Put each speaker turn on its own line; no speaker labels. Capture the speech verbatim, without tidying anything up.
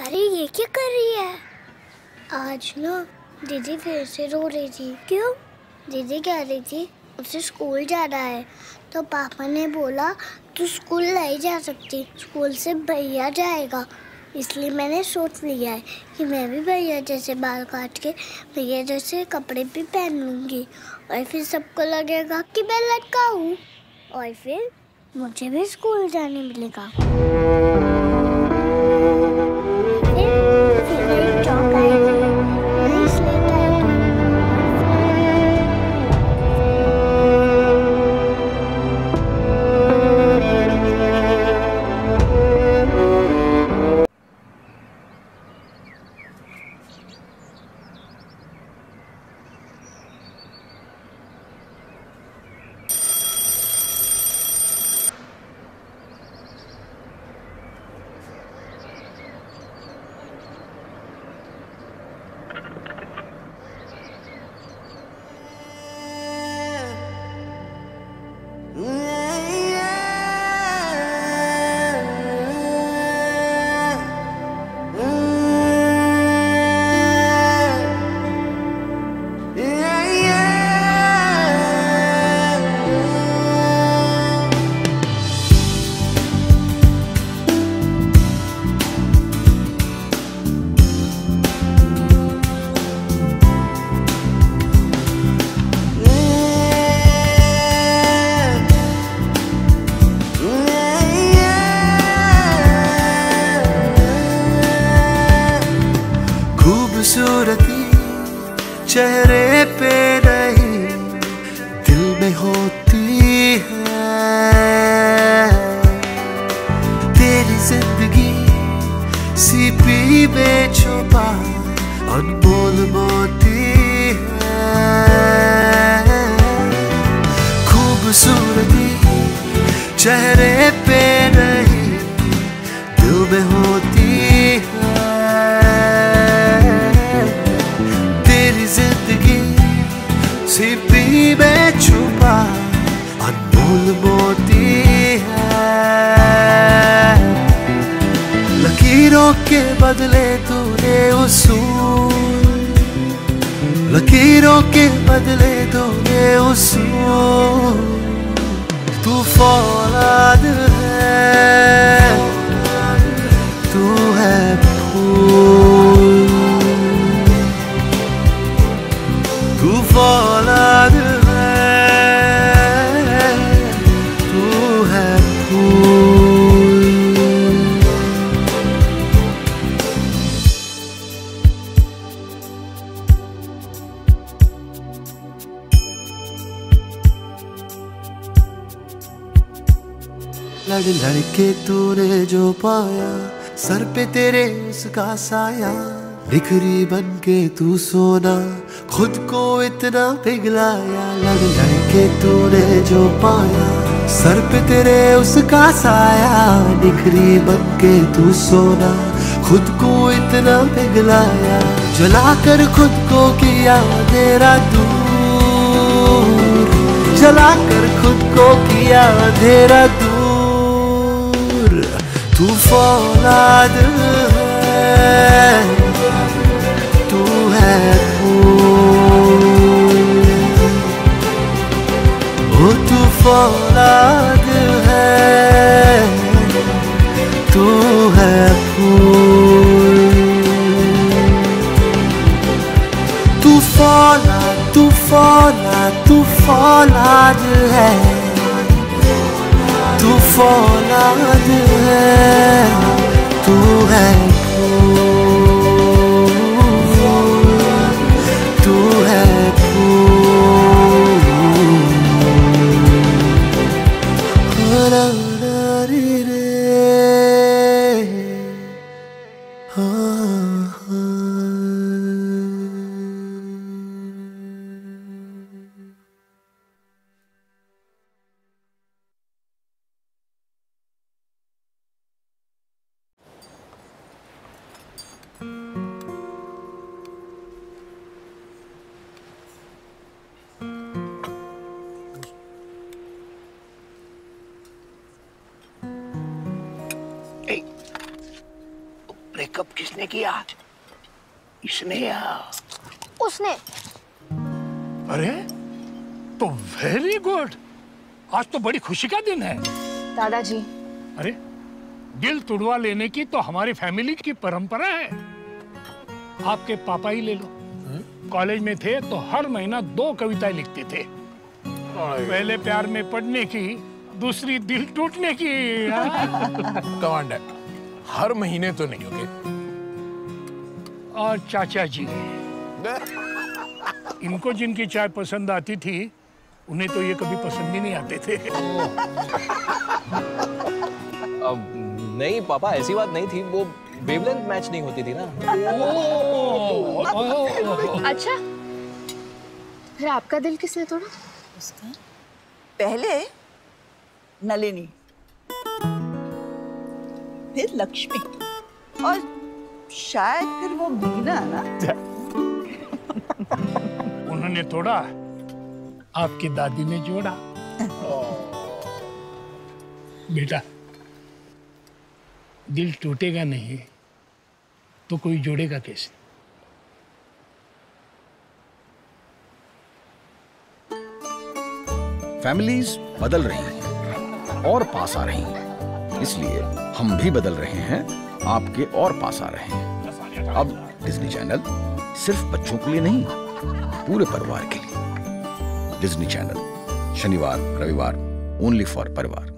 अरे ये क्या कर रही है? आज ना दीदी फिर से रो रही थी। क्यों? दीदी कह रही थी उसे स्कूल जाना है, तो पापा ने बोला तू स्कूल नहीं जा सकती, स्कूल से भैया जाएगा। इसलिए मैंने सोच लिया है कि मैं भी भैया जैसे बाल काट के भैया जैसे कपड़े भी पहन लूँगी, और फिर सबको लगेगा कि मैं लड़का हूँ, और फिर मुझे भी स्कूल जाने मिलेगा। फिर एक चौक आएगी, नई स्लेट आएगी।
खूबसूरती चेहरे पे नहीं दिल में होती है, तेरी जिंदगी सीपी में छुपा अनमोल मोती है। खूबसूरती चेहरे पे नहीं दिल में होती है, सीपी में छुपा अनमोल मोती है। लकीरों के बदले तूने उसूल, लकीरों के बदले तूने उसूल। तू फौलाद है, तू है फूल, तू फौलाद है, तू है फूल। लड़ लड़ के तूने जो पाया, सर पे तेरे उसका साया, बिखरी बन के तू सोना, खुद को इतना पिघलाया। लड़ लड़ के तूने जो पाया, सर पे तेरे उसका साया, बिखरी बन के तू सोना, खुद को इतना पिघलाया। जलाकर खुद को किया अंधेरा दूर, जलाकर खुद को किया अंधेरा दूर। तू फौलाद है, तू है फूल, ओ तू फौलाद है, तू है फूल। तू फौलाद, तू फौलाद, तू फौलाद है, तू फौलाद है, तू है फूल, तू है फूल। रा रा रे रे, हाँ हाँ।
मेकअप किसने किया? इसने या
उसने?
अरे तो वेरी गुड, आज तो बड़ी खुशी का दिन है।
दादाजी,
अरे दिल तुड़वा लेने की तो हमारी फैमिली की परंपरा है। आपके पापा ही ले लो, कॉलेज में थे तो हर महीना दो कविताएं लिखते थे। पहले प्यार में पढ़ने की, दूसरी दिल टूटने की।
कमांडर, हर महीने तो नहीं होगे।
और चाचा जी, इनको जिनकी चाय पसंद आती थी उन्हें तो ये कभी पसंद ही नहीं आते थे।
अब नहीं पापा, ऐसी बात नहीं थी, वो वेवलेंथ मैच नहीं होती थी ना।
अच्छा, फिर आपका दिल किसने तोड़ा?
उसका पहले नलिनी, फिर लक्ष्मी, और शायद फिर वो मीना ना।
उन्होंने तोड़ा, आपकी दादी ने जोड़ा। बेटा, दिल टूटेगा नहीं तो कोई जोड़ेगा कैसे?
फैमिलीज बदल रही हैं और पास आ रही हैं, इसलिए हम भी बदल रहे हैं, आपके और पास आ रहे हैं। अब डिज्नी चैनल सिर्फ बच्चों के लिए नहीं, पूरे परिवार के लिए। डिज्नी चैनल, शनिवार रविवार ओनली फॉर परिवार।